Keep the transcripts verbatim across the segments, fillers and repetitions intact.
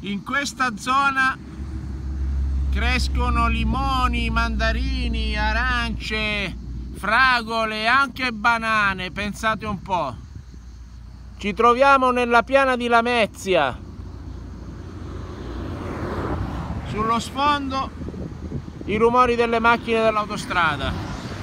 In questa zona crescono limoni, mandarini, arance, fragole e anche banane, pensate un po'. Ci troviamo nella piana di Lamezia. Sullo sfondo i rumori delle macchine dell'autostrada.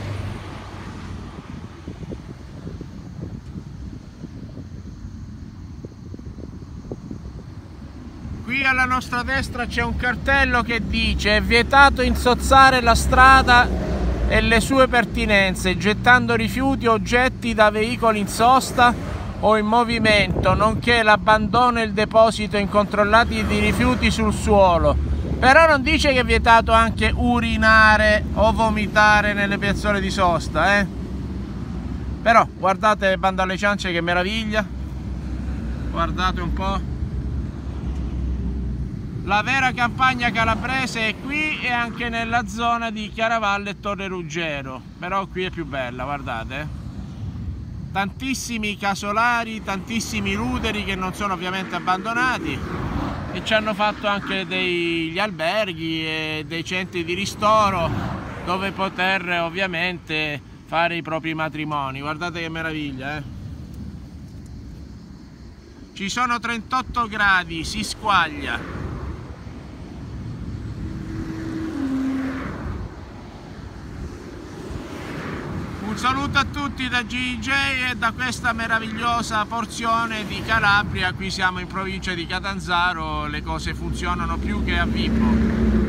Qui alla nostra destra c'è un cartello che dice: è vietato insozzare la strada e le sue pertinenze, gettando rifiuti o oggetti da veicoli in sosta o in movimento, nonché l'abbandono e il deposito incontrollati di rifiuti sul suolo. Però non dice che è vietato anche urinare o vomitare nelle piazzole di sosta, eh? Però guardate Banda alle Ciance, che meraviglia! Guardate un po'. La vera campagna calabrese è qui e anche nella zona di Chiaravalle e Torre Ruggero, però qui è più bella, guardate. Tantissimi casolari, tantissimi ruderi che non sono ovviamente abbandonati, e ci hanno fatto anche degli alberghi e dei centri di ristoro dove poter ovviamente fare i propri matrimoni. Guardate che meraviglia, eh? Ci sono trentotto gradi, si squaglia. Un saluto a tutti da G J e da questa meravigliosa porzione di Calabria. Qui siamo in provincia di Catanzaro, le cose funzionano più che a Vibo.